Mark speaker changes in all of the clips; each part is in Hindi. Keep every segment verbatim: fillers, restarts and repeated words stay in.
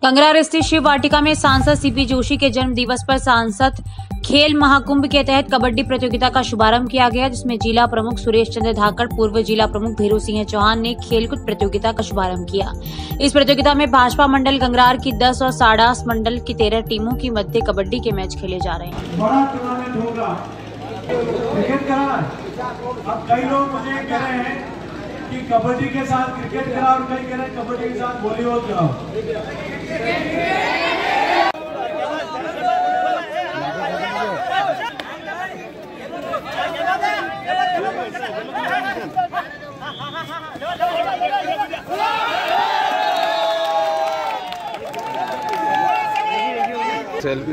Speaker 1: कंगरा स्थित शिव वाटिका में सांसद सीपी जोशी के जन्म दिवस पर सांसद खेल महाकुंभ के तहत कबड्डी प्रतियोगिता का शुभारंभ किया गया, जिसमें जिला प्रमुख सुरेश चंद्र धाकड़, पूर्व जिला प्रमुख भीरू सिंह चौहान ने खेलकूद प्रतियोगिता का शुभारंभ किया। इस प्रतियोगिता में भाजपा मंडल गंगरार की दस और साडास मंडल की तेरह टीमों की मध्य कबड्डी के मैच खेले जा रहे हैं।
Speaker 2: बड़ा टूर्नामेंट होगा क्रिकेट का। अब कई लोग मुझे कह रहे हैं कि कबड्डी के साथ क्रिकेट कराओ, और कई कह रहे हैं कबड्डी के साथ वॉलीबॉल कराओ।
Speaker 3: सेल्फी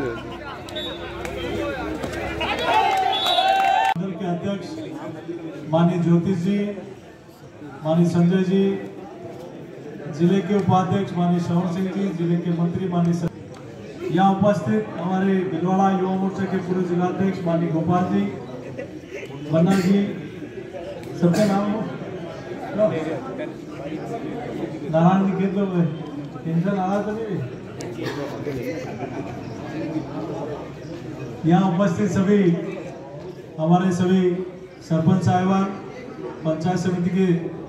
Speaker 2: के अध्यक्ष माननीय ज्योतिष जी, माननीय संजय जी, जिले के उपाध्यक्ष माननीय श्रवण सिंह जी, जिले के मंत्री माननीय, यहाँ उपस्थित हमारे भिलवाड़ा युवा मोर्चा के पूर्व जिलाध्यक्ष माननीय गोपाल जी, बन्ना जी, सबका नाम नारायण जी के तो टेंशन आ रहा था। यहाँ उपस्थित सभी हमारे सभी सरपंच साहिबान, पंचायत समिति के